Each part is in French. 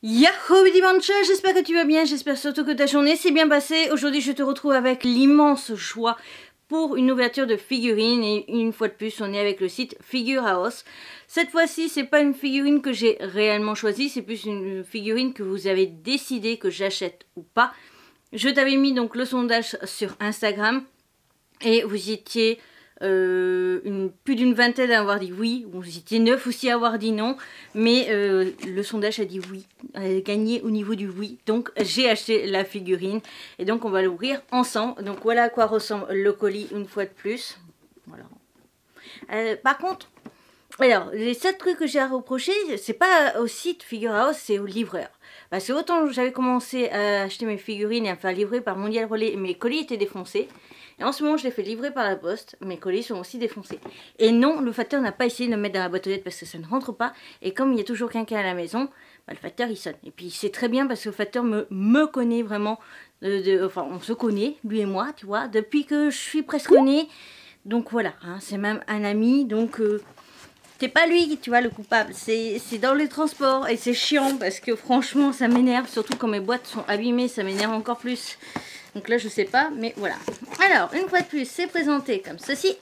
Yahoo dimanche, j'espère que tu vas bien, j'espère surtout que ta journée s'est bien passée. Aujourd'hui je te retrouve avec l'immense joie pour une ouverture de figurines et une fois de plus on est avec le site Figure House. Cette fois-ci c'est pas une figurine que j'ai réellement choisie, c'est plus une figurine que vous avez décidé que j'achète ou pas. Je t'avais mis donc le sondage sur Instagram et vous étiez plus d'une vingtaine à avoir dit oui, vous étiez 9 aussi à avoir dit non, mais le sondage a dit oui, a gagné au niveau du oui, donc j'ai acheté la figurine et donc on va l'ouvrir ensemble. Donc voilà à quoi ressemble le colis une fois de plus. Voilà. Par contre, alors les 7 trucs que j'ai à reprocher, c'est pas au site Figure House, c'est au livreur. Parce que autant j'avais commencé à acheter mes figurines et à me faire livrer par Mondial Relais, mes colis étaient défoncés. Et en ce moment, je les fais livrer par la poste. Mes colis sont aussi défoncés. Et non, le facteur n'a pas essayé de me mettre dans la boîte aux lettres parce que ça ne rentre pas. Et comme il y a toujours quelqu'un à la maison, bah, le facteur il sonne. Et puis c'est très bien parce que le facteur me connaît vraiment. Enfin, on se connaît, lui et moi, tu vois, depuis que je suis presque née. Donc voilà, hein, c'est même un ami. Donc c'est pas lui, tu vois, le coupable. C'est dans les transports. Et c'est chiant parce que franchement, ça m'énerve. Surtout quand mes boîtes sont abîmées, ça m'énerve encore plus. Donc là, je sais pas, mais voilà. Alors, une fois de plus, c'est présenté comme ceci.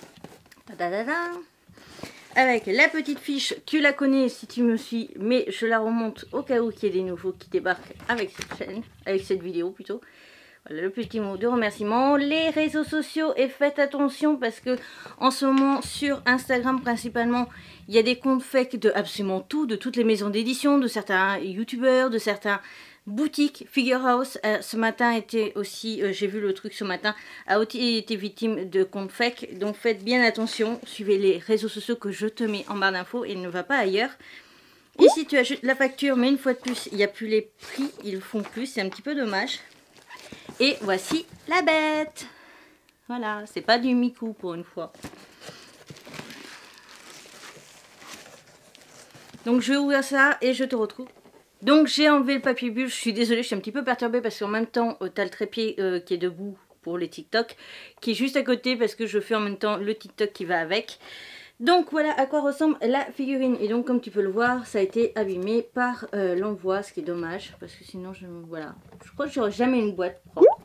Avec la petite fiche, tu la connais si tu me suis, mais je la remonte au cas où il y ait des nouveaux qui débarquent avec cette chaîne, avec cette vidéo plutôt. Voilà le petit mot de remerciement. Les réseaux sociaux, et faites attention parce que en ce moment, sur Instagram principalement, il y a des comptes fake de absolument tout, de toutes les maisons d'édition, de certains youtubeurs, de certains boutique Figure House ce matin était aussi, j'ai vu le truc ce matin, a aussi été victime de comptes fake. Donc faites bien attention, suivez les réseaux sociaux que je te mets en barre d'infos et ne va pas ailleurs. Ici tu ajoutes la facture, mais une fois de plus, il n'y a plus les prix, ils font plus, c'est un petit peu dommage. Et voici la bête. Voilà, c'est pas du Miku pour une fois. Donc je vais ouvrir ça et je te retrouve. Donc j'ai enlevé le papier bulle, je suis désolée, je suis un petit peu perturbée parce qu'en même temps, tu as le trépied qui est debout pour les TikTok, qui est juste à côté parce que je fais en même temps le TikTok qui va avec. Donc voilà à quoi ressemble la figurine. Et donc comme tu peux le voir, ça a été abîmé par l'envoi, ce qui est dommage parce que sinon, voilà. Je crois que j'aurai jamais une boîte propre.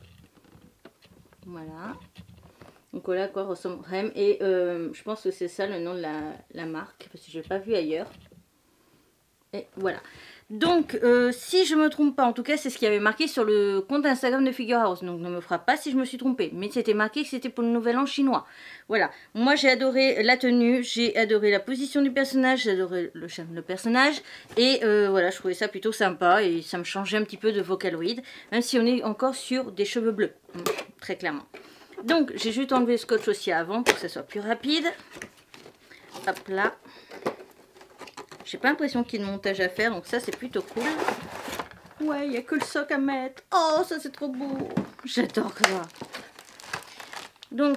Voilà. Donc voilà à quoi ressemble Rem. Et je pense que c'est ça le nom de la marque parce que je l'ai pas vu ailleurs. Et voilà. Donc, si je me trompe pas, en tout cas, c'est ce qui avait marqué sur le compte Instagram de Figure House. Donc, ne me frappe pas si je me suis trompée. Mais c'était marqué que c'était pour le nouvel an chinois. Voilà. Moi, j'ai adoré la tenue, j'ai adoré la position du personnage, j'ai adoré le personnage. Et voilà, je trouvais ça plutôt sympa et ça me changeait un petit peu de Vocaloid. Même si on est encore sur des cheveux bleus. Très clairement. Donc, j'ai juste enlevé le scotch aussi avant pour que ça soit plus rapide. Hop là. J'ai pas l'impression qu'il y ait de montage à faire, donc ça c'est plutôt cool. Ouais, il n'y a que le soc à mettre. Oh, ça c'est trop beau. J'adore ça. Donc,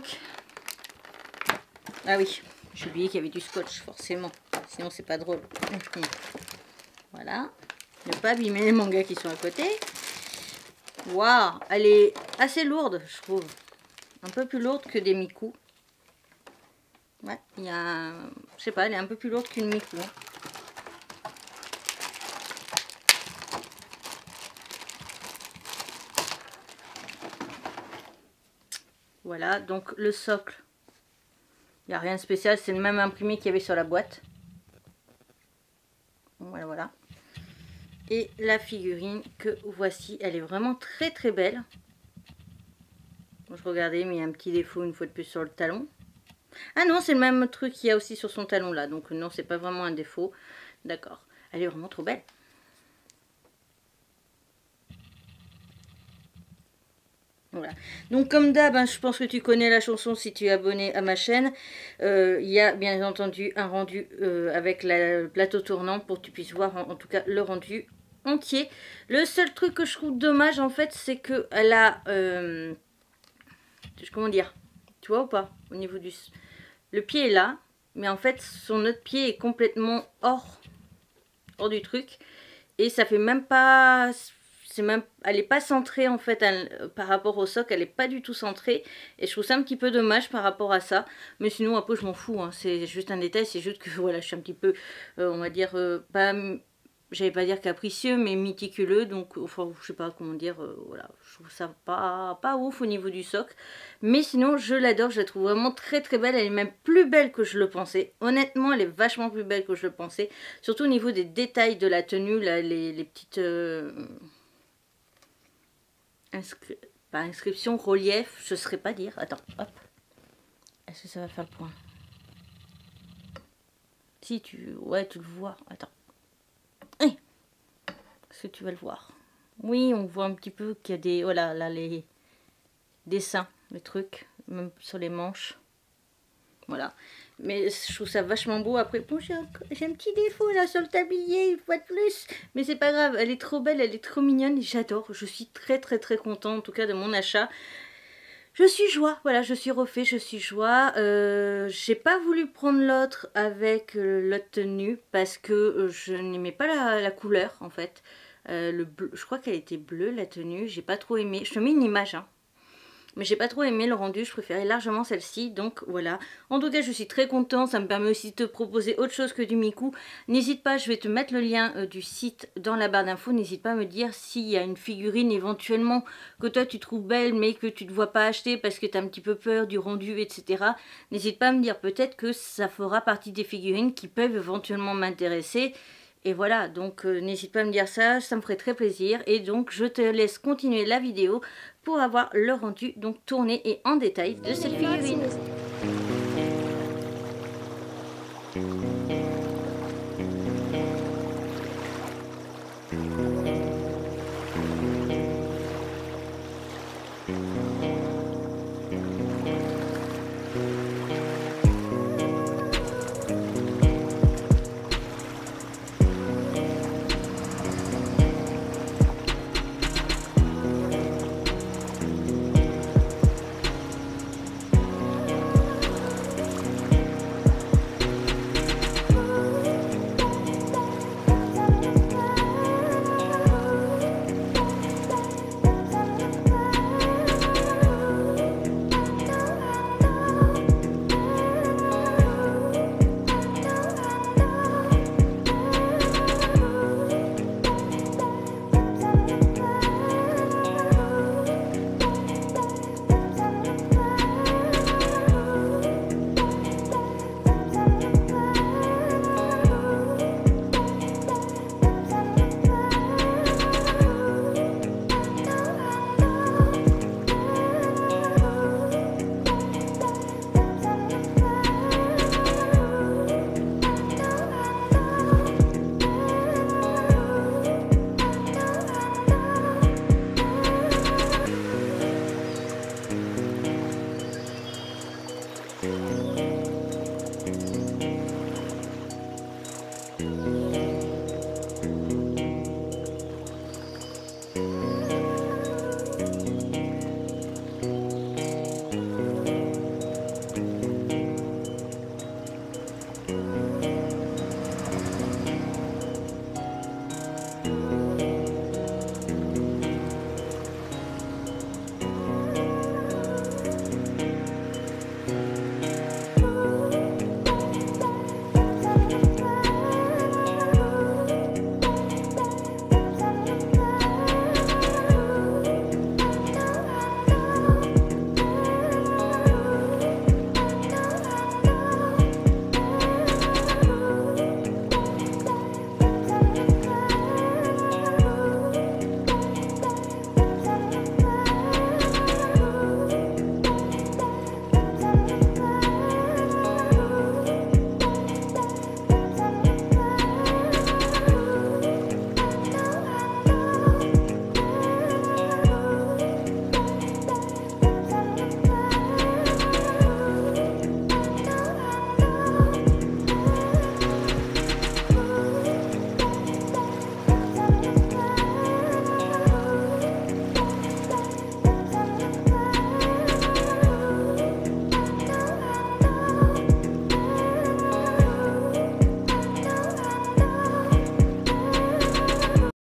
ah oui, j'ai oublié qu'il y avait du scotch, forcément. Sinon c'est pas drôle. Voilà. Ne pas abîmer les mangas qui sont à côté. Waouh, elle est assez lourde, je trouve. Un peu plus lourde que des Miku. Ouais, il y a... Je sais pas, elle est un peu plus lourde qu'une Miku. Voilà, donc le socle, il n'y a rien de spécial, c'est le même imprimé qu'il y avait sur la boîte. Voilà, voilà. Et la figurine que voici, elle est vraiment très très belle. Bon, je regardais, mais il y a un petit défaut une fois de plus sur le talon. Ah non, c'est le même truc qu'il y a aussi sur son talon là, donc non, c'est pas vraiment un défaut. D'accord, elle est vraiment trop belle. Voilà. Donc comme d'hab, hein, je pense que tu connais la chanson si tu es abonné à ma chaîne. Il y a bien entendu un rendu avec le plateau tournant pour que tu puisses voir en tout cas le rendu entier. Le seul truc que je trouve dommage en fait, c'est que elle a... comment dire? Tu vois ou pas? Au niveau du... Le pied est là, mais en fait son autre pied est complètement hors du truc. Et ça fait même pas... elle n'est pas centrée en fait par rapport au socle, elle n'est pas du tout centrée et je trouve ça un petit peu dommage par rapport à ça, mais sinon après je m'en fous, hein. C'est juste un détail, c'est juste que voilà, je suis un petit peu on va dire pas j'allais pas dire capricieux, mais méticuleux, donc enfin je sais pas comment dire, voilà, je trouve ça pas ouf au niveau du socle, mais sinon je l'adore, je la trouve vraiment très très belle, elle est même plus belle que je le pensais, honnêtement elle est vachement plus belle que je le pensais, surtout au niveau des détails de la tenue, là, les petites pas inscriptions, relief, je saurais pas dire, attends, hop, est-ce que ça va faire le point? Si ouais tu le vois, attends. Est-ce que tu vas le voir? Oui, on voit un petit peu qu'il y a des... Voilà, là, les dessins, le truc, même sur les manches. Voilà. Mais je trouve ça vachement beau. Après, bon, j'ai un petit défaut là sur le tablier, une fois de plus. Mais c'est pas grave, elle est trop belle, elle est trop mignonne. J'adore, je suis très très très contente en tout cas de mon achat. Je suis joie, voilà, je suis refait, je suis joie. J'ai pas voulu prendre l'autre avec l'autre tenue parce que je n'aimais pas la couleur en fait. Le bleu, je crois qu'elle était bleue la tenue, j'ai pas trop aimé. Je te mets une image, hein. Mais j'ai pas trop aimé le rendu, je préférais largement celle-ci, donc voilà. En tout cas, je suis très contente, ça me permet aussi de te proposer autre chose que du Miku. N'hésite pas, je vais te mettre le lien du site dans la barre d'infos. N'hésite pas à me dire s'il y a une figurine éventuellement que toi tu trouves belle, mais que tu ne te vois pas acheter parce que tu as un petit peu peur du rendu, etc. N'hésite pas à me dire, peut-être que ça fera partie des figurines qui peuvent éventuellement m'intéresser. Et voilà, donc n'hésite pas à me dire ça, ça me ferait très plaisir. Et donc je te laisse continuer la vidéo pour avoir le rendu donc tourné et en détail de cette figurine.